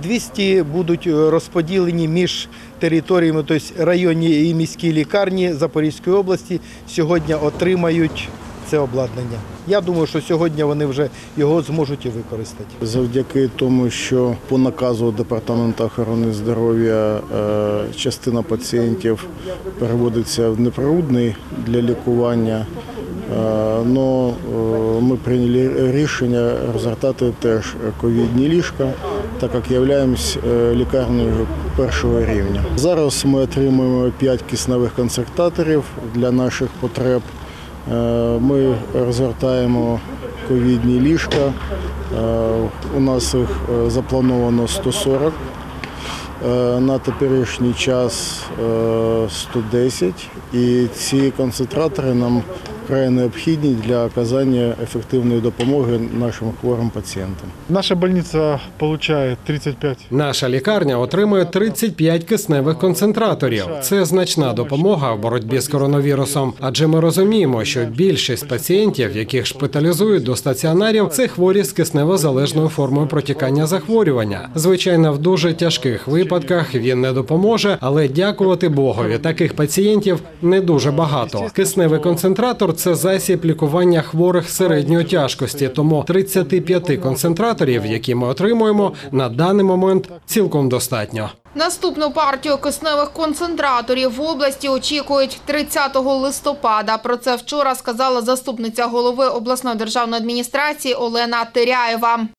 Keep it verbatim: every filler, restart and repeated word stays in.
двісті будуть розподілені між територіями, тобто районні і міські лікарні Запорізької області сьогодні отримають це обладнання. Я думаю, що сьогодні вони вже його зможуть і використати. Завдяки тому, що по наказу Департаменту охорони здоров'я частина пацієнтів переводиться в неприродний для лікування, але ми прийняли рішення розгортати теж ковідні ліжка, так як являємось лікарнею першого рівня. Зараз ми отримуємо п'ять кисневих концентраторів для наших потреб. Ми розгортаємо ковідні ліжка, у нас їх заплановано сто сорок, на теперішній час сто десять, і ці концентратори нам вкрай необхідні для оказання ефективної допомоги нашим хворим пацієнтам. Наша больниця отримує тридцять п'ять. Наша лікарня отримує тридцять п'ять кисневих концентраторів. Це значна допомога в боротьбі з коронавірусом. Адже ми розуміємо, що більшість пацієнтів, яких шпиталізують до стаціонарів, це хворі з кисневозалежною формою протікання захворювання. Звичайно, в дуже тяжких випадках він не допоможе, але дякувати Богові, таких пацієнтів не дуже багато. Кисневий концентратор – це засіб лікування хворих середньої тяжкості, тому тридцяти п'яти концентраторів, які ми отримуємо, на даний момент цілком достатньо. Наступну партію кисневих концентраторів в області очікують тридцятого листопада. Про це вчора сказала заступниця голови обласної державної адміністрації Олена Теряєва.